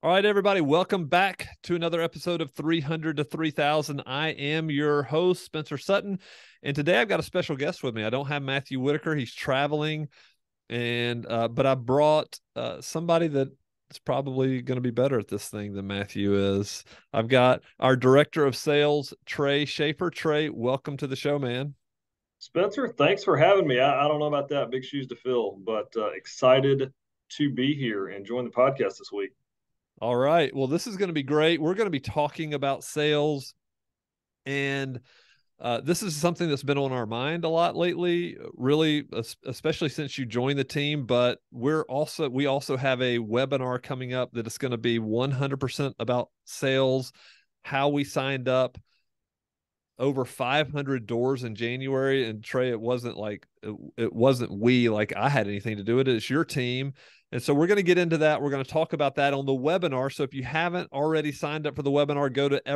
All right, everybody, welcome back to another episode of 300 to 3000. I am your host, Spencer Sutton, and today I've got a special guest with me. I don't have Matthew Whitaker. He's traveling, and but I brought somebody that is probably going to be better at this thing than Matthew is. I've got our director of sales, Trey Schaefer. Trey, welcome to the show, man. Spencer, thanks for having me. I don't know about that, big shoes to fill, but excited to be here and join the podcast this week. All right. Well, this is going to be great. We're going to be talking about sales, and this is something that's been on our mind a lot lately, really, especially since you joined the team. But we also have a webinar coming up that is going to be 100% about sales, how we signed up over 500 doors in January. And Trey, it wasn't like it wasn't we like I had anything to do with it. It's your team. And so we're going to get into that. We're going to talk about that on the webinar. So if you haven't already signed up for the webinar, go to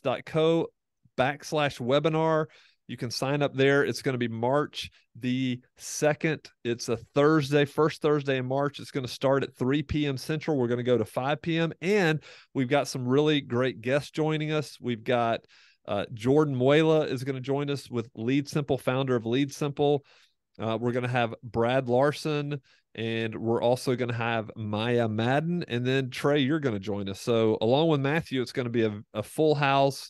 evernest.co/webinar. You can sign up there. It's going to be March the 2nd. It's a Thursday, first Thursday in March. It's going to start at 3 p.m. Central. We're going to go to 5 p.m. And we've got some really great guests joining us. We've got Jordan Muela is going to join us with Lead Simple, founder of Lead Simple. We're going to have Brad Larson, and we're also going to have Maya Madden. And then Trey, you're going to join us. So along with Matthew, it's going to be a full house.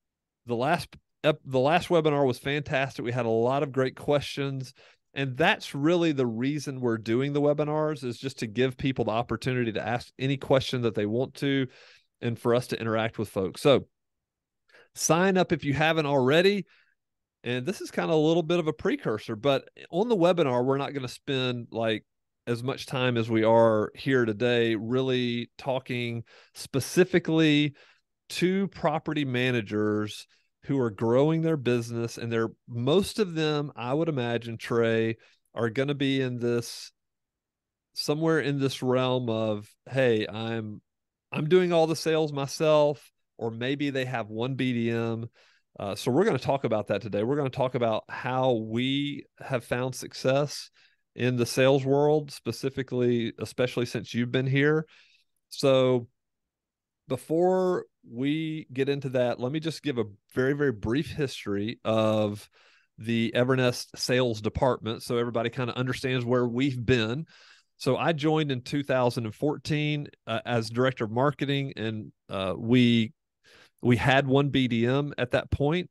The last webinar was fantastic. We had a lot of great questions. And that's really the reason we're doing the webinars, is just to give people the opportunity to ask any question that they want to, and for us to interact with folks. So sign up if you haven't already. And this is kind of a little bit of a precursor, but on the webinar, we're not going to spend like as much time as we are here today, really talking specifically to property managers who are growing their business. And they're, most of them, I would imagine, Trey, are going to be in this, somewhere in this realm of, hey, I'm doing all the sales myself, or maybe they have one BDM. So we're going to talk about that today. We're going to talk about how we have found success in the sales world, specifically, especially since you've been here. So before we get into that, let me just give a very, very brief history of the Evernest sales department so everybody kind of understands where we've been. So I joined in 2014 as director of marketing, and we had one BDM at that point.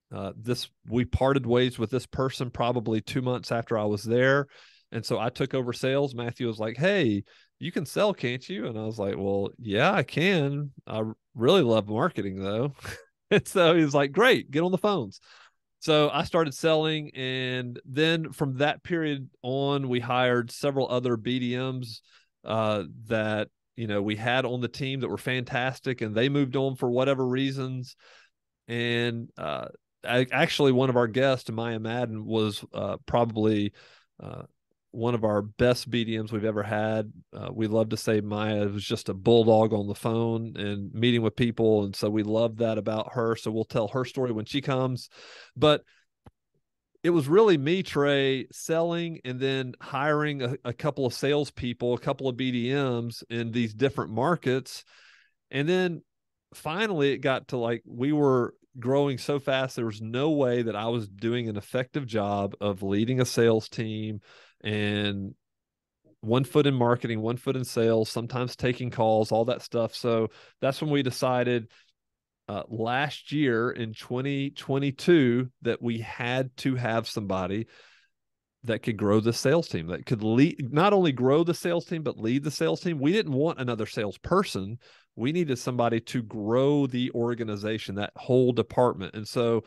We parted ways with this person probably 2 months after I was there, and so I took over sales. Matthew was like, "Hey, you can sell, can't you?" And I was like, "Well, yeah, I can. I really love marketing, though." And so he was like, "Great, get on the phones." So I started selling, and then from that period on, we hired several other BDMs that we had on the team that were fantastic, and they moved on for whatever reasons. And actually, one of our guests, Maya Madden, was probably uh, one of our best BDMs we've ever had. We love to say Maya was just a bulldog on the phone and meeting with people. And so we love that about her. So we'll tell her story when she comes. But it was really me, Trey, selling and then hiring a couple of salespeople, a couple of BDMs in these different markets. And then finally it got to like, we were growing so fast, there was no way that I was doing an effective job of leading a sales team, and one foot in marketing, one foot in sales, sometimes taking calls, all that stuff. So that's when we decided last year in 2022 that we had to have somebody that could grow the sales team, that could lead, not only grow the sales team, but lead the sales team. We didn't want another salesperson. We needed somebody to grow the organization, that whole department. And so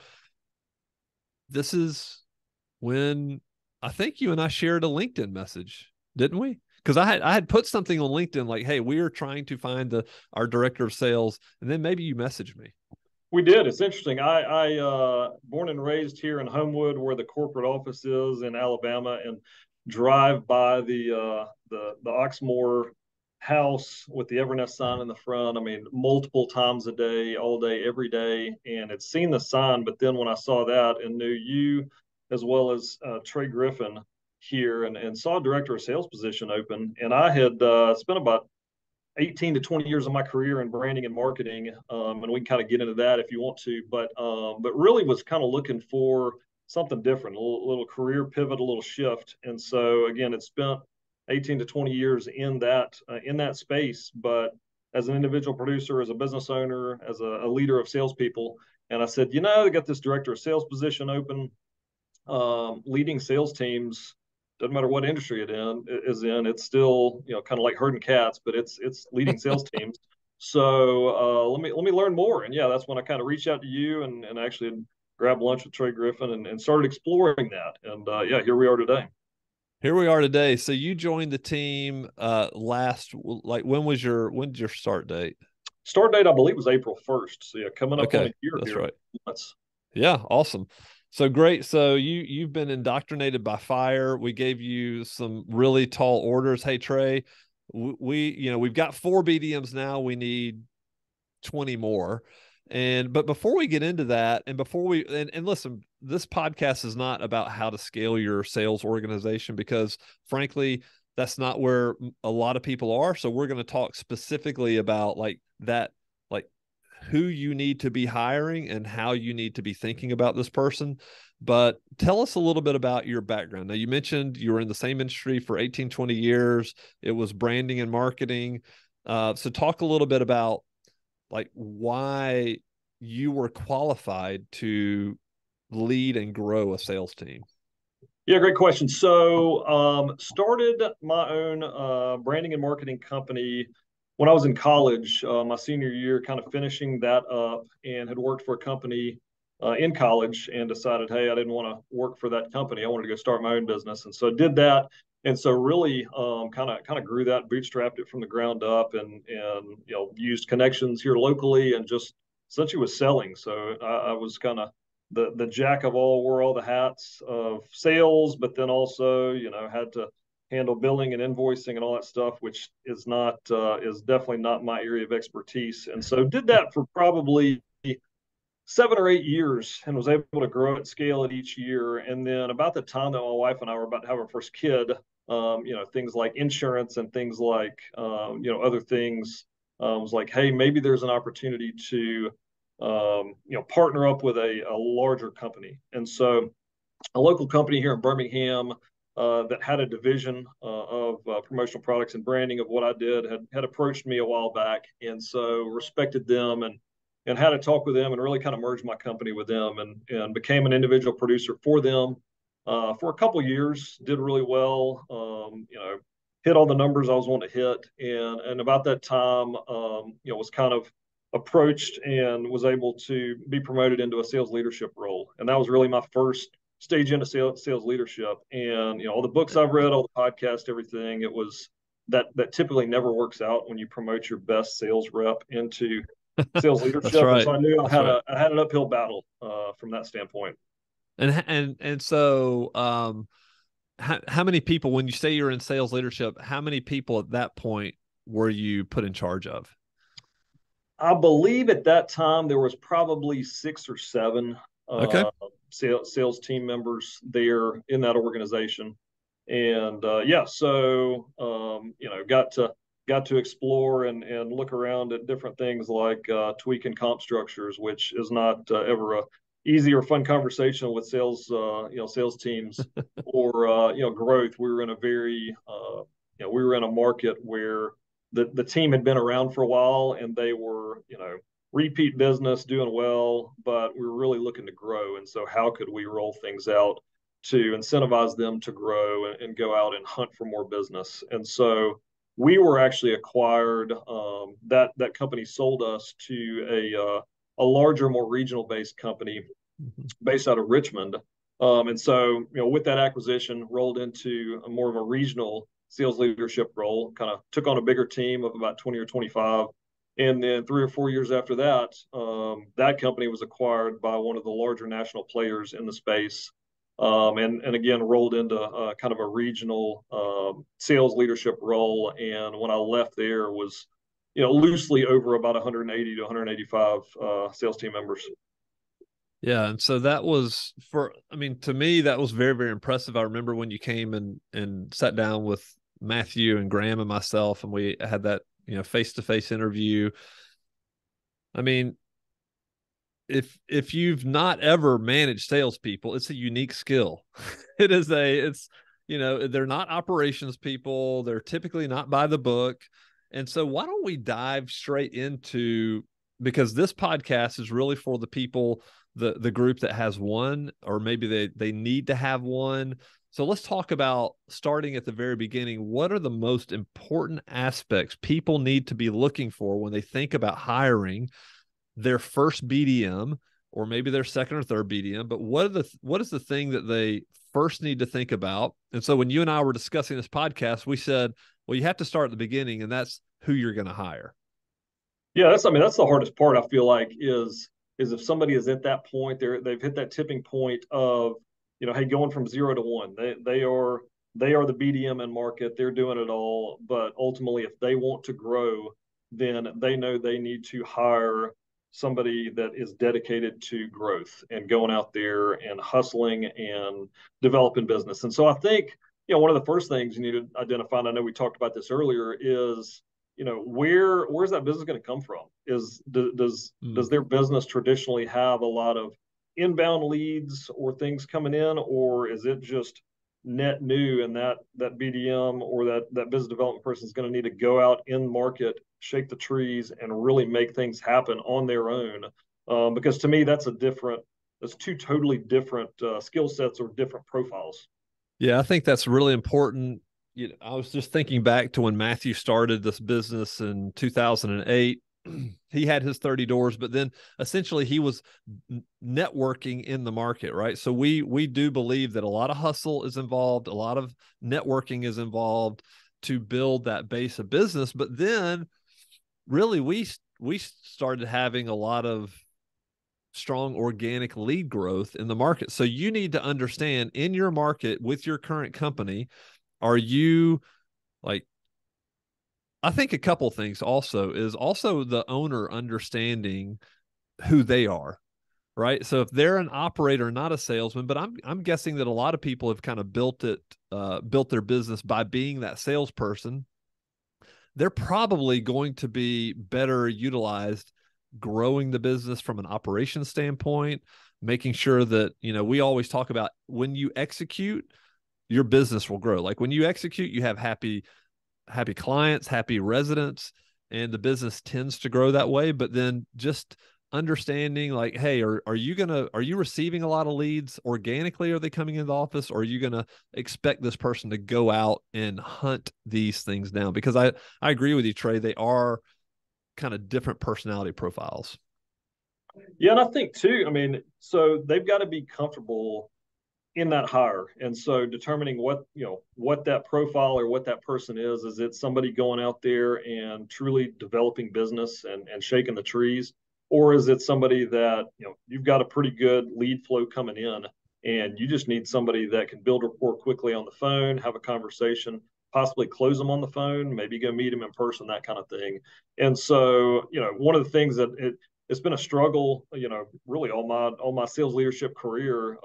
this is when I think you and I shared a LinkedIn message, didn't we? Because I had put something on LinkedIn like, "Hey, we are trying to find our director of sales," and then maybe you messaged me. We did. It's interesting. I born and raised here in Homewood, where the corporate office is in Alabama, and drive by the Oxmoor house with the Evernest sign in the front. I mean, multiple times a day, all day, every day, and had seen the sign. But then when I saw that and knew you, as well as Trey Griffin here, and saw a director of sales position open, and I had spent about 18 to 20 years of my career in branding and marketing, and we can kind of get into that if you want to. But really was kind of looking for something different, a little career pivot, a little shift. And so again, it spent 18 to 20 years in that space, but as an individual producer, as a business owner, as a leader of salespeople. And I said, they got this director of sales position open, leading sales teams. Doesn't matter what industry it is in, it's still kind of like herding cats, but it's leading sales teams. So let me learn more. And yeah, that's when I kind of reached out to you and actually grabbed lunch with Trey Griffin and started exploring that. And yeah, here we are today. Here we are today. So you joined the team when's your start date? Start date, I believe, was April 1st. So yeah, coming up on Okay, a year that's here. right. Yeah, awesome. So great. So you've been indoctrinated by fire. We gave you some really tall orders. Hey Trey, we've got 4 BDMs now. We need 20 more. But before we get into that, and before we and listen, this podcast is not about how to scale your sales organization, because frankly, that's not where a lot of people are. So we're going to talk specifically about like who you need to be hiring and how you need to be thinking about this person. But tell us a little bit about your background. Now, you mentioned you were in the same industry for 18, 20 years. It was branding and marketing. So talk a little bit about like why you were qualified to lead and grow a sales team. Yeah, great question. So started my own branding and marketing company when I was in college, my senior year, kind of finishing that up, and had worked for a company in college and decided, hey, I didn't want to work for that company. I wanted to go start my own business. And so did that. And so really kind of grew that, bootstrapped it from the ground up, and used connections here locally and just essentially was selling. So I was kind of the jack of all, wore all the hats of sales, but then also had to handle billing and invoicing and all that stuff, which is definitely not my area of expertise. And so did that for probably 7 or 8 years and was able to grow it, scale it each year. And then about the time that my wife and I were about to have our first kid, things like insurance and things like other things, was like, hey, maybe there's an opportunity to partner up with a larger company. And so a local company here in Birmingham that had a division of promotional products and branding of what I did had approached me a while back, and so respected them and had a talk with them and really kind of merged my company with them and became an individual producer for them for a couple of years. Did really well, hit all the numbers I was wanting to hit, and about that time, was kind of approached and was able to be promoted into a sales leadership role, and that was really my first stage into sales leadership. And all the books I've read, all the podcasts, everything, it was that typically never works out when you promote your best sales rep into sales leadership. Right. And so I knew I had an uphill battle from that standpoint. And so how many people, when you say you're in sales leadership, how many people at that point were you put in charge of? I believe at that time there was probably 6 or 7 Okay. Sales team members there in that organization. And yeah, so got to explore and look around at different things like tweaking comp structures, which is not ever a easy or fun conversation with sales teams or growth. We were in a very we were in a market where the team had been around for a while and they were repeat business, doing well, but we were really looking to grow. And so how could we roll things out to incentivize them to grow and go out and hunt for more business? And so we were actually acquired. That company sold us to a larger, more regional based company based out of Richmond. And so, with that acquisition, rolled into a more of a regional sales leadership role, kind of took on a bigger team of about 20 or 25. And then 3 or 4 years after that, that company was acquired by one of the larger national players in the space. And again, rolled into kind of a regional sales leadership role. And when I left there was, loosely over about 180 to 185 sales team members. Yeah. And so that was to me, that was very, very impressive. I remember when you came and sat down with Matthew and Graham and myself, and we had that, face-to-face interview. I mean, if you've not ever managed salespeople, it's a unique skill. They're not operations people. They're typically not by the book. And so why don't we dive straight into, because this podcast is really for the people, the group that has one, or maybe they need to have one. So let's talk about, starting at the very beginning, what are the most important aspects people need to be looking for when they think about hiring their first BDM, or maybe their second or third BDM, but what is the thing that they first need to think about? And so when you and I were discussing this podcast, we said, well, you have to start at the beginning, and that's who you're going to hire. Yeah, that's the hardest part. I feel like is if somebody is at that point, they've hit that tipping point of, hey, going from 0 to 1. They are the BDM in market. They're doing it all, but ultimately, if they want to grow, then they know they need to hire somebody that is dedicated to growth and going out there and hustling and developing business. And so I think, one of the first things you need to identify, and I know we talked about this earlier, is where's that business going to come from? Does their business traditionally have a lot of inbound leads or things coming in, or is it just net new, and that BDM or that business development person is going to need to go out in market, shake the trees, and really make things happen on their own? Because to me, that's two totally different skill sets or different profiles. Yeah, I think that's really important. I was just thinking back to when Matthew started this business in 2008. He had his 30 doors, but then essentially he was networking in the market, right? So we do believe that a lot of hustle is involved, a lot of networking is involved to build that base of business. But then really we started having a lot of strong organic lead growth in the market. So you need to understand, in your market with your current company, are you like, I think a couple things also is also the owner understanding who they are, right? So if they're an operator, not a salesman, but I'm guessing that a lot of people have kind of built their business by being that salesperson. They're probably going to be better utilized growing the business from an operations standpoint, making sure that, we always talk about, when you execute, your business will grow. Like when you execute, you have happy clients, happy residents, and the business tends to grow that way. But then just understanding, like, hey, are you receiving a lot of leads organically? Are they coming into the office, or are you gonna expect this person to go out and hunt these things down? Because I agree with you, Trey. They are kind of different personality profiles. Yeah, and I think too, so they've got to be comfortable in that hire. And so determining what that profile or what that person is it somebody going out there and truly developing business and shaking the trees? Or is it somebody that, you've got a pretty good lead flow coming in, and you just need somebody that can build rapport quickly on the phone, have a conversation, possibly close them on the phone, maybe go meet them in person, that kind of thing. And so, one of the things that it's been a struggle, really all my sales leadership career,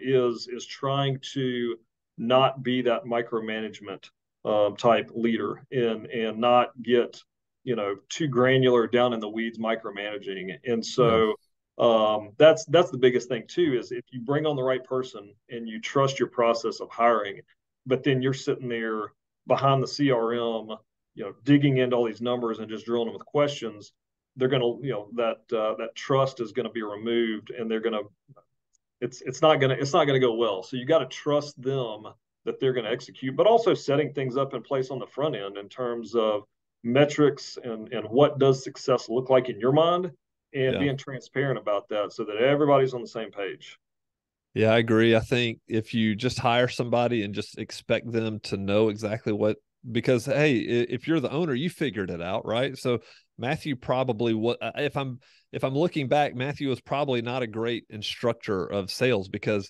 is trying to not be that micromanagement type leader, and not get too granular down in the weeds micromanaging. And Yeah. so that's the biggest thing too, is if you bring on the right person and you trust your process of hiring, but then you're sitting there behind the CRM, digging into all these numbers and just drilling them with questions, they're going to, that trust is going to be removed, and they're going to, it's not going to go well. So you got to trust them that they're going to execute, but also setting things up in place on the front end in terms of metrics and what does success look like in your mind, and Yeah. being transparent about that so that everybody's on the same page. Yeah, I agree. I think if you just hire somebody and just expect them to know exactly what, because hey, if you're the owner, you figured it out, right? So Matthew probably, what if I'm looking back, Matthew was probably not a great instructor of sales, because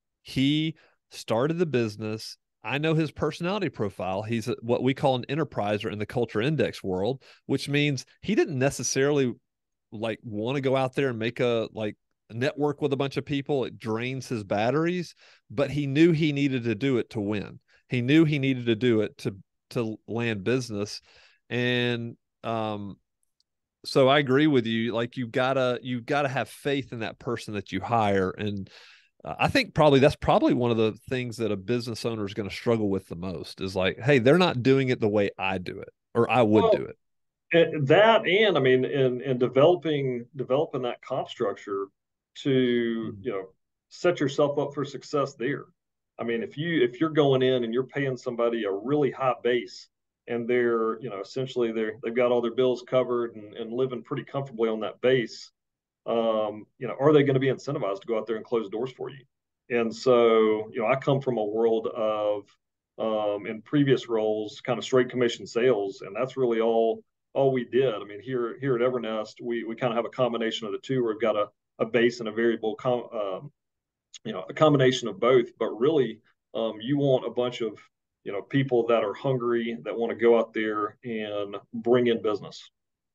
he started the business. I know his personality profile. He's what we call an enterpriser in the culture index world, which means he didn't necessarily like want to go out there and make a network with a bunch of people. It drains his batteries, but he knew he needed to do it to win. He knew he needed to do it to land business. And So I agree with you. Like you've gotta have faith in that person that you hire. And I think that's probably one of the things that a business owner is going to struggle with the most is like, hey, they're not doing it the way I do it, or I would do Well, it. that, and I mean, in developing that comp structure to, Mhm. set yourself up for success there. I mean, if you're going in and you're paying somebody a really high base and they're, essentially they've got all their bills covered and living pretty comfortably on that base, are they going to be incentivized to go out there and close doors for you? And so, I come from a world of, in previous roles, kind of straight commission sales, and that's really all we did. I mean, here at Evernest, we kind of have a combination of the two. Where we've got a base and a variable, a combination of both. But really, you want a bunch of people that are hungry, that want to go out there and bring in business.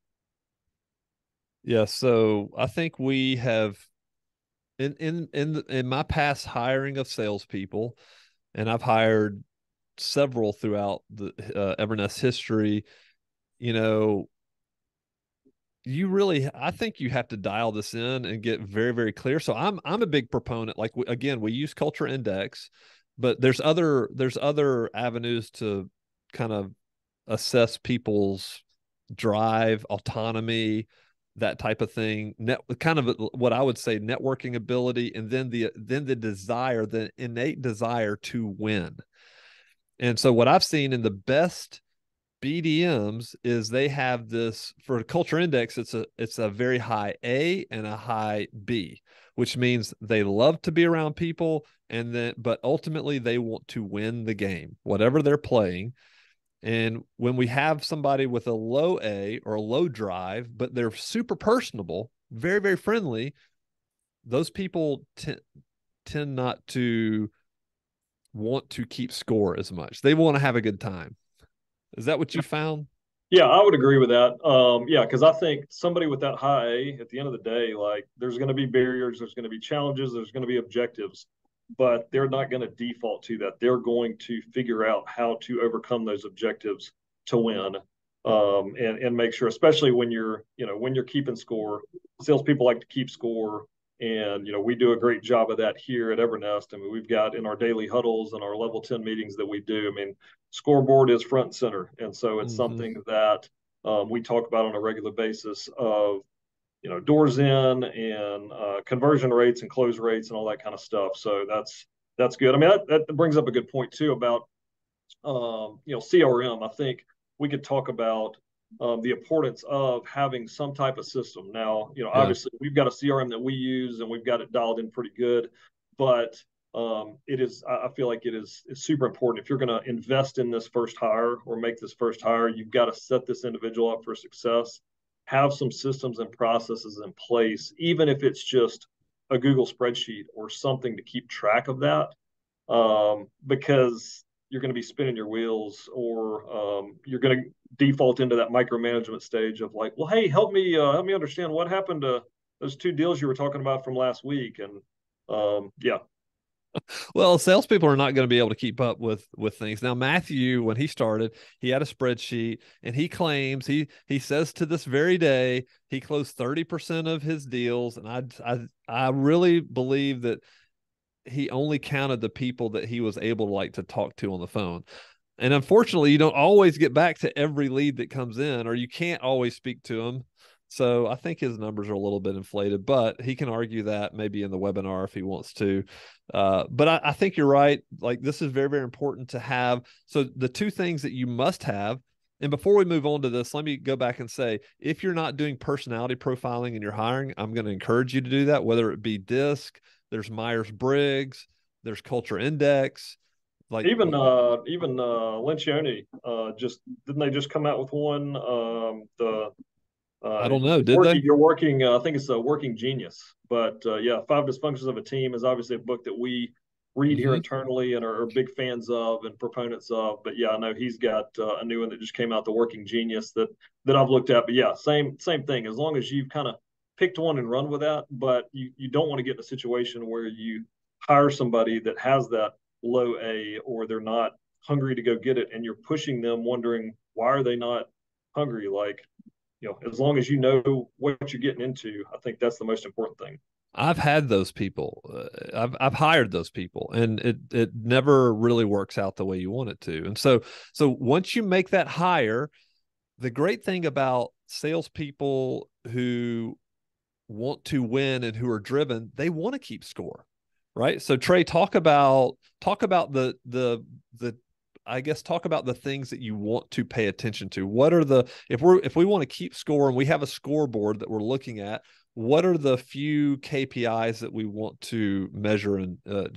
Yeah. So I think we have in my past hiring of salespeople, and I've hired several throughout the Evernest history. You know, I think you have to dial this in and get very, very clear. So I'm a big proponent. Like again, we use culture index, but there's other avenues to kind of assess people's drive, autonomy, that type of thing. Kind of what I would say networking ability, and then the desire, the innate desire to win. And so what I've seen in the best BDMs is they have this for a culture index. It's a very high A and a high B, which means they love to be around people, but ultimately they want to win the game, whatever they're playing. And when we have somebody with a low A or a low drive, but they're super personable, very, very friendly, those people tend not to want to keep score as much. They want to have a good time. Is that what you found? Yeah, I would agree with that. Yeah, because I think somebody with that high A, at the end of the day, like there's going to be barriers, there's going to be challenges, there's going to be objectives, but they're not going to default to that. They're going to figure out how to overcome those objectives to win, and make sure, especially when you're keeping score. Salespeople like to keep score, and we do a great job of that here at Evernest. I mean, we've got in our daily huddles and our level 10 meetings that we do. I mean, scoreboard is front and center, and so it's Mm-hmm. something that we talk about on a regular basis of doors in and conversion rates and close rates and all that kind of stuff. So that's good. I mean, that brings up a good point too about CRM. I think we could talk about the importance of having some type of system. Now, Yeah. obviously we've got a CRM that we use and we've got it dialed in pretty good, but it is, I feel like it's super important. If you're going to invest in this first hire or make this first hire, you've got to set this individual up for success, have some systems and processes in place, even if it's just a Google spreadsheet or something to keep track of that, because you're going to be spinning your wheels, or you're going to default into that micromanagement stage of like, well, hey, help me understand what happened to those two deals you were talking about from last week. And yeah. Well, salespeople are not going to be able to keep up with things. Now, Matthew, when he started, he had a spreadsheet, and he claims he says to this very day he closed 30% of his deals, and I really believe that he only counted the people that he was able to like to talk to on the phone. And unfortunately, you don't always get back to every lead that comes in, or you can't always speak to them. So I think his numbers are a little bit inflated, but he can argue that maybe in the webinar if he wants to. But I think you're right. Like this is very, very important to have. So the two things that you must have, and before we move on to this, let me go back and say, if you're not doing personality profiling in your hiring, I'm going to encourage you to do that, whether it be DISC, there's Myers-Briggs, there's Culture Index. Like Even Lencioni, just didn't they just come out with one? The I don't know, did working they? you're working I think it's a Working Genius. But yeah, Five Dysfunctions of a Team is obviously a book that we read here Mm-hmm. internally and are big fans of and proponents of. But yeah, I know he's got a new one that just came out, the Working Genius, that I've looked at. But yeah, same thing, as long as you've kind of picked one and run with that. But you don't want to get in a situation where you hire somebody that has that low A, or they're not hungry to go get it, and you're pushing them wondering why are they not hungry. Like, as long as you know what you're getting into, I think that's the most important thing. I've had those people. I've hired those people, and it never really works out the way you want it to. And so once you make that hire, the great thing about salespeople who want to win and who are driven, they want to keep score, right? So Trey, talk about the I guess talk about the things that you want to pay attention to. What are the if we want to keep score and we have a scoreboard that we're looking at, what are the few KPIs that we want to measure and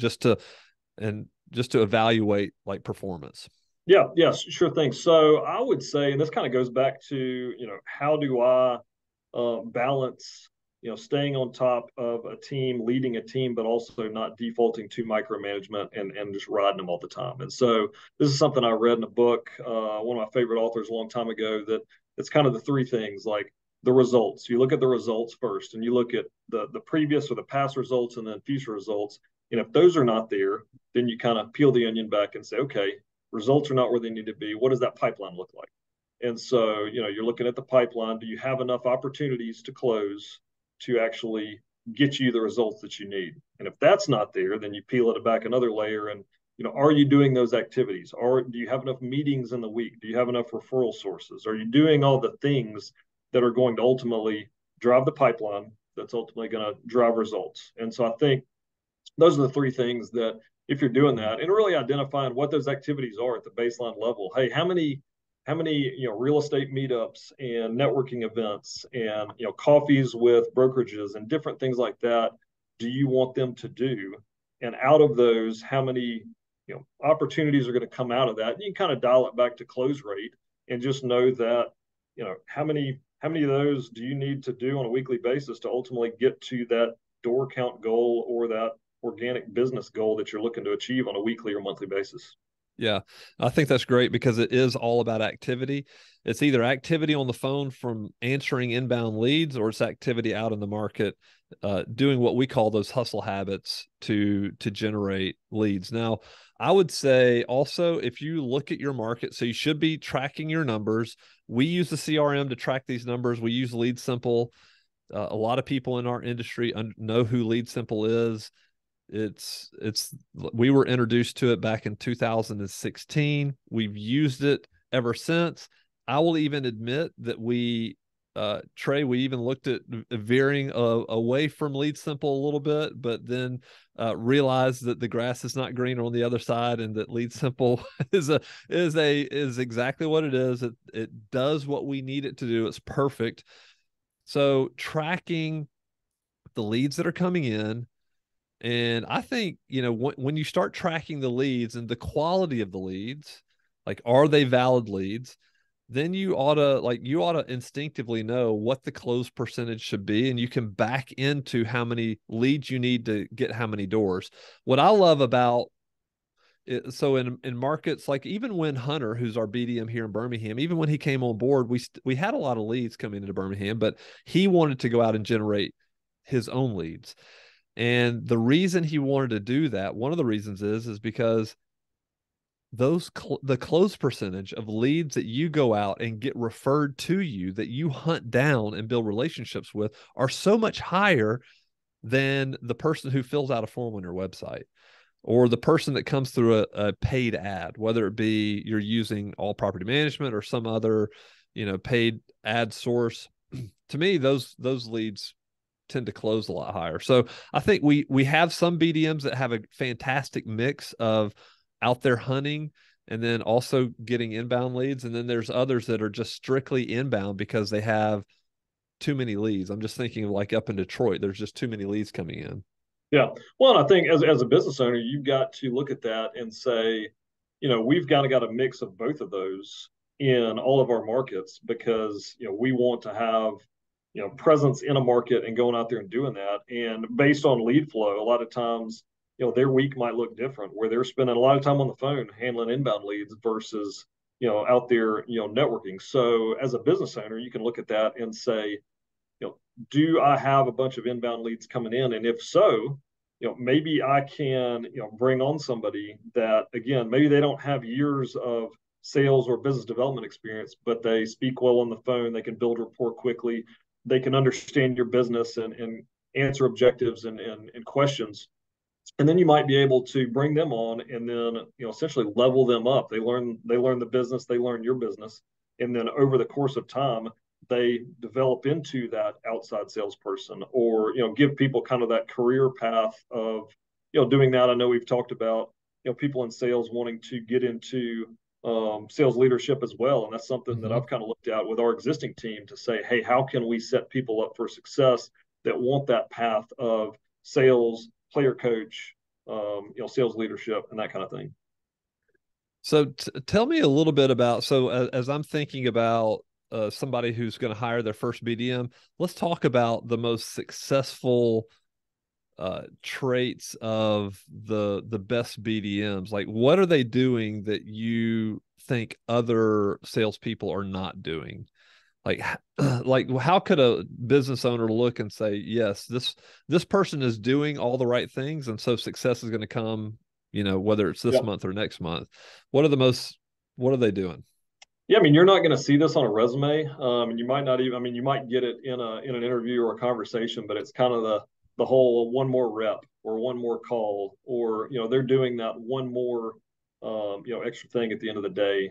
just to evaluate like performance? Yeah, yes, sure thing. So I would say, and this kind of goes back to, how do I balance, staying on top of a team, leading a team, but also not defaulting to micromanagement and just riding them all the time. And so this is something I read in a book, one of my favorite authors a long time ago, that it's kind of the three things, like the results. You look at the results first, and you look at the previous or the past results and then future results. And if those are not there, then you kind of peel the onion back and say, okay, results are not where they need to be. What does that pipeline look like? And so, you're looking at the pipeline. Do you have enough opportunities to close to actually get you the results that you need? And if that's not there, then you peel it back another layer and, are you doing those activities? Or do you have enough meetings in the week? Do you have enough referral sources? Are you doing all the things that are going to ultimately drive the pipeline that's ultimately going to drive results? And so I think those are the three things that, if you're doing that and really identifying what those activities are at the baseline level. Hey, how many real estate meetups and networking events and coffees with brokerages and different things like that do you want them to do? And out of those, how many opportunities are going to come out of that? And you can kind of dial it back to close rate and just know that how many of those do you need to do on a weekly basis to ultimately get to that door count goal or that organic business goal that you're looking to achieve on a weekly or monthly basis. Yeah, I think that's great because it is all about activity. It's either activity on the phone from answering inbound leads, or it's activity out in the market, doing what we call those hustle habits to generate leads. Now, I would say also, if you look at your market, so you should be tracking your numbers. We use the CRM to track these numbers. We use Lead Simple. A lot of people in our industry know who Lead Simple is. It's we were introduced to it back in 2016. We've used it ever since. I will even admit that Trey, we even looked at veering away from Lead Simple a little bit, but then realized that the grass is not greener on the other side, and that Lead Simple is exactly what it is. It does what we need it to do. It's perfect. So tracking the leads that are coming in. And I think, when you start tracking the leads and the quality of the leads, like, are they valid leads? Then you ought to instinctively know what the close percentage should be. And you can back into how many leads you need to get how many doors. What I love about it, so in markets, like even when Hunter, who's our BDM here in Birmingham, even when he came on board, we had a lot of leads coming into Birmingham, but he wanted to go out and generate his own leads. And the reason he wanted to do that, one of the reasons is because the close percentage of leads that you go out and get referred to you, that you hunt down and build relationships with, are so much higher than the person who fills out a form on your website, or the person that comes through a paid ad, whether it be you're using All Property Management or some other, paid ad source. To me, those leads tend to close a lot higher. So I think we have some BDMs that have a fantastic mix of out there hunting and then also getting inbound leads. And then there's others that are just strictly inbound because they have too many leads. I'm just thinking of like up in Detroit, there's just too many leads coming in. Yeah. Well, and I think as a business owner, you've got to look at that and say, we've kind of got a mix of both of those in all of our markets because, we want to have, presence in a market and going out there and doing that. And based on lead flow, a lot of times, their week might look different where they're spending a lot of time on the phone handling inbound leads versus, out there, networking. So as a business owner, you can look at that and say, do I have a bunch of inbound leads coming in? And if so, maybe I can, bring on somebody that, again, maybe they don't have years of sales or business development experience, but they speak well on the phone. They can build rapport quickly. They can understand your business and answer objectives and questions. And then you might be able to bring them on and then, essentially level them up. They learn the business, they learn your business. And then over the course of time, they develop into that outside salesperson, or, give people kind of that career path of, doing that. I know we've talked about, people in sales wanting to get into sales leadership as well. And that's something that Mm-hmm. I've kind of looked at with our existing team to say, hey, how can we set people up for success that want that path of sales, player coach, sales leadership, and that kind of thing. So tell me a little bit about, so as I'm thinking about somebody who's going to hire their first BDM, let's talk about the most successful traits of the best BDMs. Like, what are they doing that you think other salespeople are not doing? Like, like how could a business owner look and say, yes, this person is doing all the right things, and so success is going to come, whether it's this Yeah. month or next month. What are they doing? Yeah, I mean, you're not going to see this on a resume, and you might not even. I mean, you might get it in an interview or a conversation, but it's kind of the whole one more rep or one more call, or they're doing that one more extra thing at the end of the day.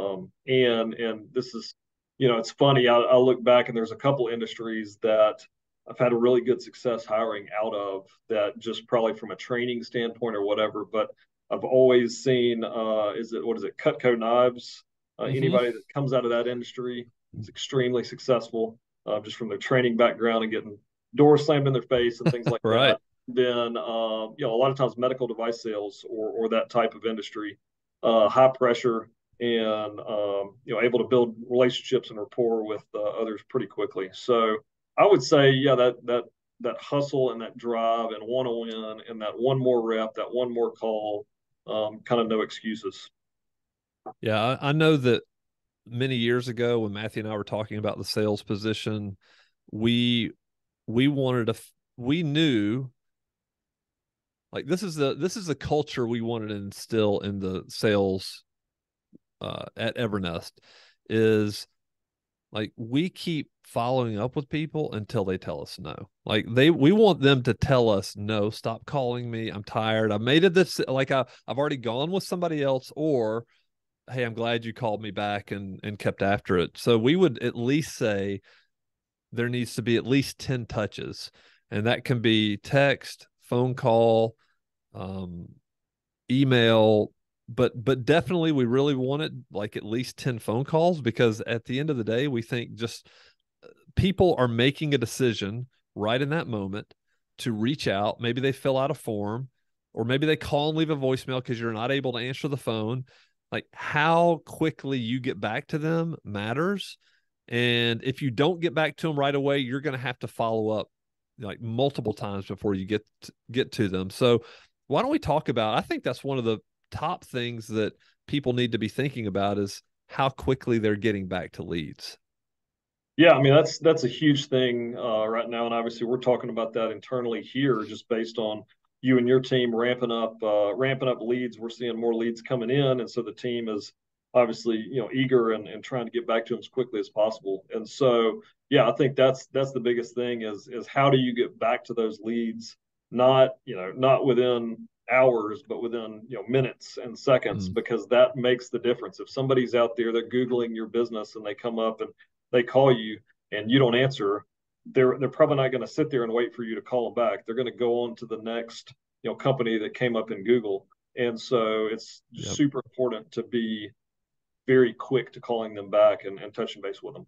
And this is, it's funny. I look back and there's a couple industries that I've had a really good success hiring out of, that just probably from a training standpoint or whatever. But I've always seen, what is it, Cutco knives. Mm-hmm. Anybody that comes out of that industry is extremely successful, just from their training background and getting doors slammed in their face and things like Right. that. Then, a lot of times medical device sales, or that type of industry, high pressure, and able to build relationships and rapport with others pretty quickly. So I would say, yeah, that hustle and that drive and want to win and that one more rep, that one more call, kind of no excuses. Yeah, I know that many years ago when Matthew and I were talking about the sales position, we we wanted to we knew, like, this is the culture we wanted to instill in the sales at Evernest, is like, we keep following up with people until they tell us no. Like, we want them to tell us no, stop calling me, I'm tired, I made it this, like, I've already gone with somebody else, or hey, I'm glad you called me back and kept after it. So we would at least say there needs to be at least 10 touches, and that can be text, phone call, um, email, but definitely we really wanted like at least 10 phone calls, because at the end of the day, we think just people are making a decision right in that moment to reach out. Maybe they fill out a form, or maybe they call and leave a voicemail because you're not able to answer the phone. Like, how quickly you get back to them matters. And if you don't get back to them right away, you're going to have to follow up like multiple times before you get to them. So why don't we talk about, I think that's one of the top things that people need to be thinking about, is how quickly they're getting back to leads. Yeah, I mean, that's a huge thing right now, and obviously we're talking about that internally here, just based on you and your team ramping up leads. We're seeing more leads coming in, and so the team is obviously eager and trying to get back to them as quickly as possible. And so, yeah, I think that's the biggest thing, is how do you get back to those leads, not within hours, but within minutes and seconds, Mm, because that makes the difference. If somebody's out there, they're Googling your business and they come up and they call you and you don't answer, they're probably not going to sit there and wait for you to call them back. They're going to go on to the next company that came up in Google. And so it's yep. super important to be very quick to calling them back and touching base with them.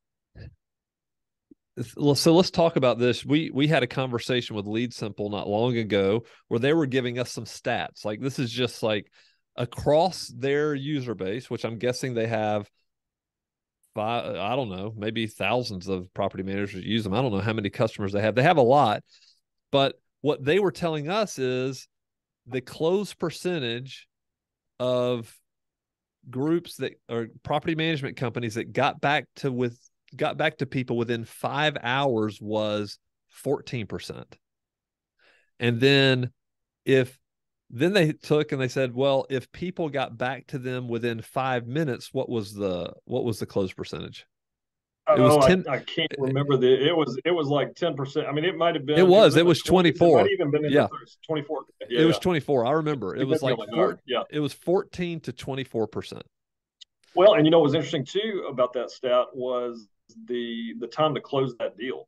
So let's talk about this. We had a conversation with Lead Simple not long ago where they were giving us some stats. Like, this is just like across their user base, which I'm guessing they have five, I don't know, maybe thousands of property managers use them. I don't know how many customers they have. They have a lot, but what they were telling us is the close percentage of groups that are property management companies that got back to people within 5 hours was 14%. And then if Then they took and they said, well, if people got back to them within 5 minutes, what was the close percentage? It was Oh, 10. I can't remember it was like 10%. I mean, it might have It been, it was was it in the was 20s. It might have 24. even been in the Yeah, 30s. 24. Yeah, it was yeah. 24. I remember. It was like Significantly higher. Yeah. it was 14 to 24%. Well, and what was interesting too about that stat was the time to close that deal.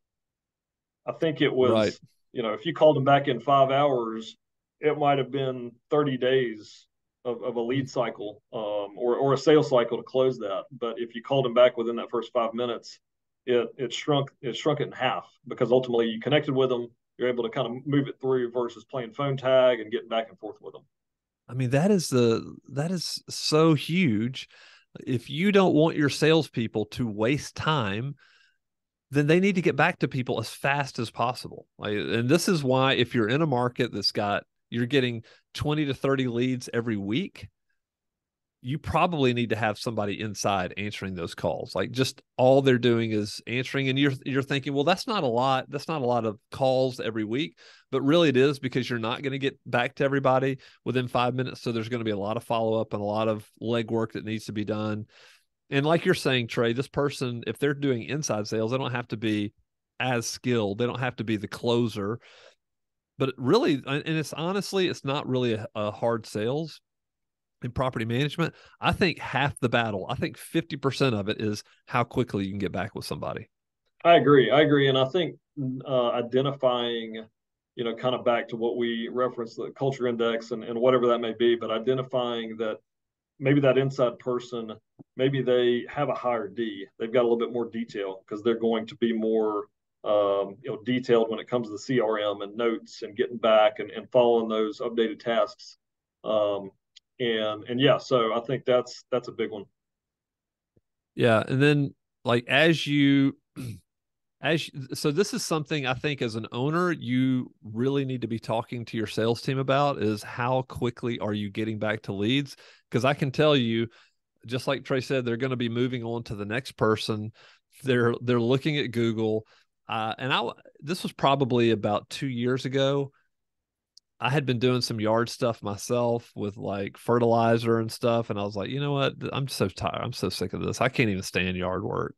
I think it Right. was, if you called them back in 5 hours, it might have been 30 days of a lead cycle, or a sales cycle to close that. But if you called them back within that first 5 minutes, it shrunk it in half, because ultimately you connected with them. You're able to kind of move it through versus playing phone tag and getting back and forth with them. I mean, that is so huge. If you don't want your salespeople to waste time, then they need to get back to people as fast as possible. And this is why, if you're in a market you're getting 20 to 30 leads every week, you probably need to have somebody inside answering those calls. Like, just all they're doing is answering, and you're thinking, well, that's not a lot. That's not a lot of calls every week, but really it is, because you're not going to get back to everybody within 5 minutes. So there's going to be a lot of follow up and a lot of legwork that needs to be done. And like you're saying, Trey, this person, if they're doing inside sales, they don't have to be as skilled. They don't have to be the closer. But really, and it's honestly, it's not really a hard sales in property management. I think half the battle, I think 50% of it, is how quickly you can get back with somebody. I agree. I agree. And I think identifying, kind of back to what we referenced, the culture index and whatever that may be, but identifying that maybe that inside person, maybe they have a higher D. They've got a little bit more detail because they're going to be more, detailed when it comes to the CRM and notes and getting back and following those updated tasks. Um, and yeah, so I think that's a big one. Yeah. And then, like, so this is something I think, as an owner, you really need to be talking to your sales team about, is how quickly are you getting back to leads? Because I can tell you, just like Trey said, they're going to be moving on to the next person. They're looking at Google. This was probably about 2 years ago. I had been doing some yard stuff myself with like fertilizer and stuff. And I was like, you know what? I'm so tired. I'm so sick of this. I can't even stand yard work.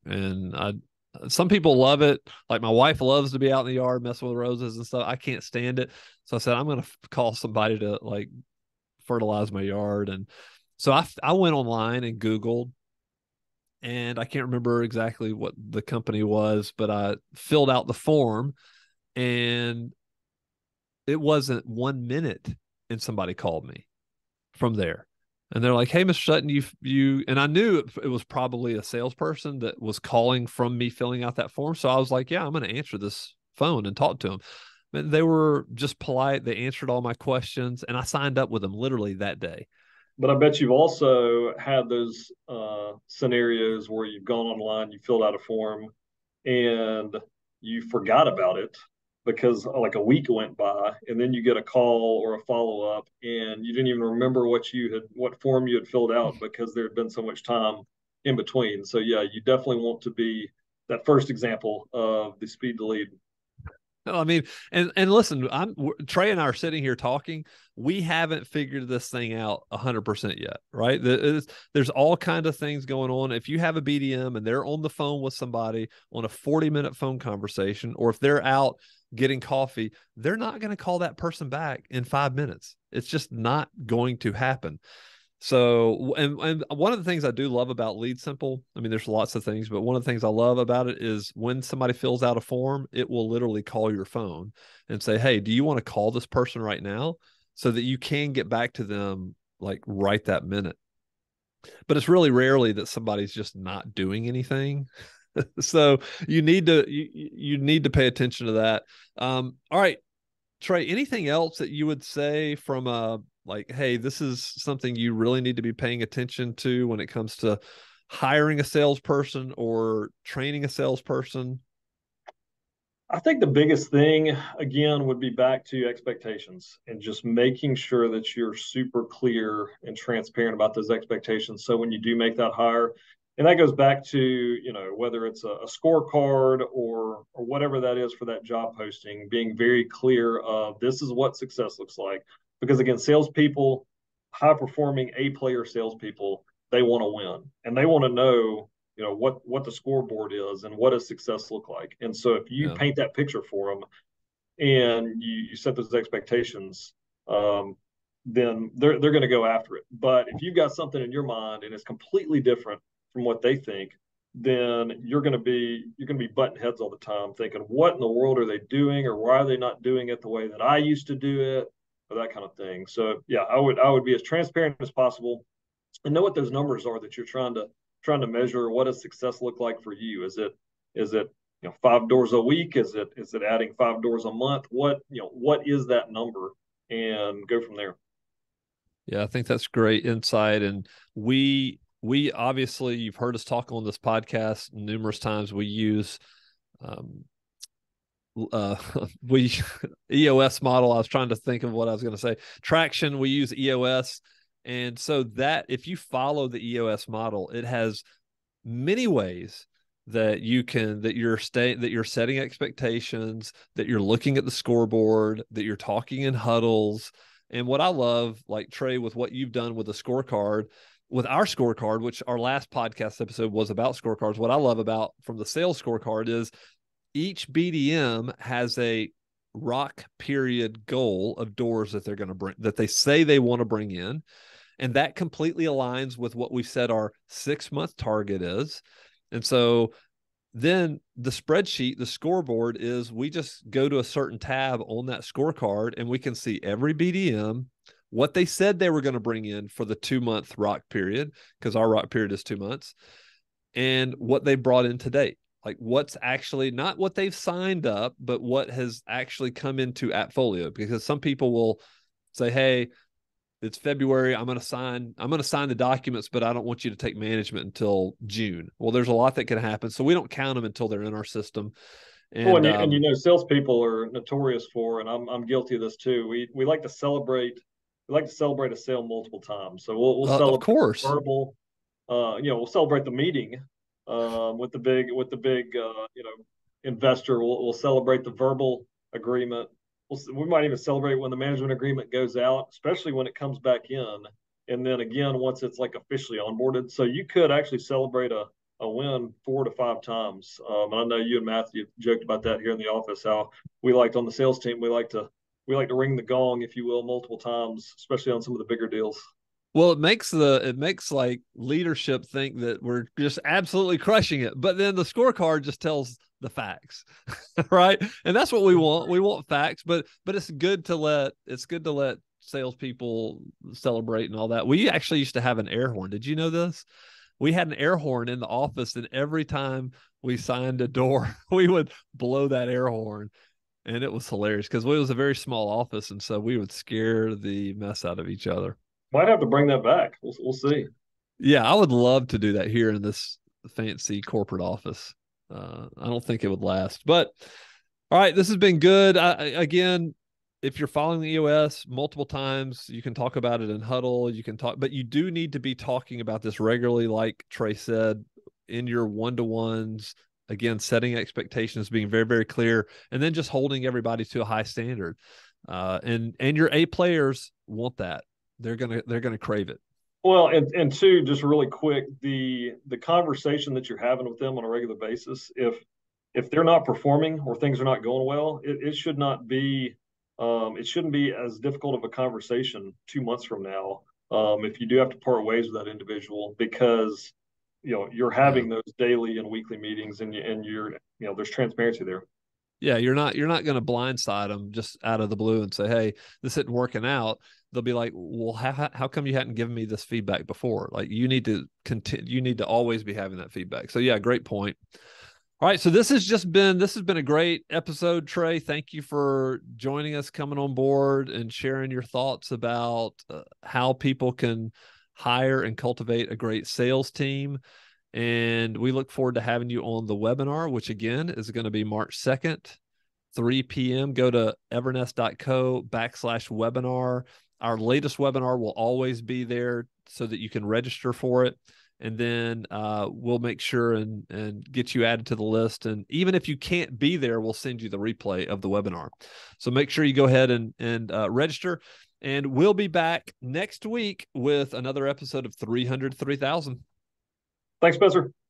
Some people love it. Like, my wife loves to be out in the yard messing with roses and stuff. I can't stand it. So I said, I'm going to call somebody to like fertilize my yard. And so I went online and Googled, and I can't remember exactly what the company was, but I filled out the form, and it wasn't 1 minute, and somebody called me from there. And they're like, "Hey, Mr. Sutton, you," and I knew it was probably a salesperson that was calling from me filling out that form. So I was like, "Yeah, I'm going to answer this phone and talk to them." And they were just polite. They answered all my questions, and I signed up with them literally that day. But I bet you've also had those scenarios where you've gone online, you filled out a form, and you forgot about it because like a week went by, and then you get a call or a follow up, and you didn't even remember what form you had filled out because there had been so much time in between. So yeah, you definitely want to be that first example of the speed to lead. No, I mean, and listen, Trey and I are sitting here talking. We haven't figured this thing out 100% yet, right? There's all kind of things going on. If you have a BDM and they're on the phone with somebody on a 40-minute phone conversation, or if they're out getting coffee, they're not going to call that person back in 5 minutes. It's just not going to happen. So, and one of the things I do love about Lead Simple, I mean, there's lots of things, but one of the things I love about it is when somebody fills out a form, it will literally call your phone and say, "Hey, do you want to call this person right now?" So that you can get back to them like right that minute. But it's really rarely that somebody's just not doing anything. So you need to pay attention to that. All right, Trey, anything else that you would say from like, hey, this is something you really need to be paying attention to when it comes to hiring a salesperson or training a salesperson? I think the biggest thing, again, would be back to expectations and just making sure that you're super clear and transparent about those expectations. So when you do make that hire, and that goes back to, whether it's a scorecard or whatever that is for that job posting, being very clear of this is what success looks like. because again, salespeople, high performing A-player salespeople, they want to win and they want to know, what the scoreboard is and what does success look like. And so if you Yeah. paint that picture for them and you set those expectations, then they're going to go after it. But if you've got something in your mind and it's completely different from what they think, then you're going to be butting heads all the time, thinking, what in the world are they doing, or why are they not doing it the way that I used to do it, or that kind of thing. So yeah, I would be as transparent as possible and know what those numbers are that you're trying to measure. What does success look like for you? Is it 5 doors a week? Is it adding 5 doors a month? What is that number? And go from there. Yeah, I think that's great insight. And we obviously, you've heard us talk on this podcast numerous times. We use um uh we EOS model. I was trying to think of what I was going to say. Traction, we use EOS. And so that if you follow the EOS model, it has many ways that you're setting expectations, that you're looking at the scoreboard, that you're talking in huddles. And what I love, like Trey, with what you've done with the scorecard, with our scorecard, which our last podcast episode was about scorecards, what I love about from the sales scorecard is each BDM has a rock period goal of doors that they're going to bring, that they say they want to bring in. And that completely aligns with what we said our 6-month target is. And so then the spreadsheet, the scoreboard is we just go to a certain tab on that scorecard and we can see every BDM, what they said they were going to bring in for the 2-month rock period, because our rock period is 2 months, and what they brought in to date. Like what's actually not what they've signed up, but what has actually come into Appfolio. Because some people will say, hey, it's February. I'm going to sign the documents, but I don't want you to take management until June. Well, there's a lot that can happen. So we don't count them until they're in our system. Well, And salespeople are notorious for, and I'm guilty of this too. We like to celebrate. We like to celebrate a sale multiple times. So we'll of celebrate course, verbal. We'll celebrate the meeting with the big investor. We'll celebrate the verbal agreement. We might even celebrate when the management agreement goes out, especially when it comes back in. And then again, once it's like officially onboarded. So you could actually celebrate a win 4 to 5 times. And I know you and Matthew joked about that here in the office, how we liked on the sales team, we like to ring the gong, if you will, multiple times, especially on some of the bigger deals. well, it makes like leadership think that we're just absolutely crushing it, but then the scorecard just tells the facts, right? And that's what we want. We want facts, but it's good to let salespeople celebrate and all that. We actually used to have an air horn. Did you know this? We had an air horn in the office, and every time we signed a door, we would blow that air horn, and it was hilarious because it was a very small office, and so we would scare the mess out of each other. Might have to bring that back. We'll see. Yeah, I would love to do that here in this fancy corporate office. I don't think it would last, but all right, this has been good. Again, if you're following the EOS multiple times, you can talk about it in huddle. You can talk, but you do need to be talking about this regularly, like Trey said, in your one-to-ones. Again, setting expectations, being very, very clear, and then just holding everybody to a high standard. And your A players want that. They're gonna crave it. Well, and two, just really quick, the conversation that you're having with them on a regular basis, if they're not performing or things are not going well, it should not be it shouldn't be as difficult of a conversation 2 months from now. If you do have to part ways with that individual, because you're Yeah. having those daily and weekly meetings, and there's transparency there. Yeah, you're not going to blindside them just out of the blue and say, "Hey, this isn't working out." They'll be like, "Well, how come you hadn't given me this feedback before?" Like you need to continue. You need to always be having that feedback. So yeah, great point. All right, so this has been a great episode, Trey. Thank you for joining us, coming on board, and sharing your thoughts about how people can hire and cultivate a great sales team. And we look forward to having you on the webinar, which again is going to be March 2nd, 3 p.m. Go to evernest.co/webinar. Our latest webinar will always be there so that you can register for it. And then we'll make sure and get you added to the list. And even if you can't be there, we'll send you the replay of the webinar. So make sure you go ahead and register. And we'll be back next week with another episode of 300 3000. Thanks, Spencer.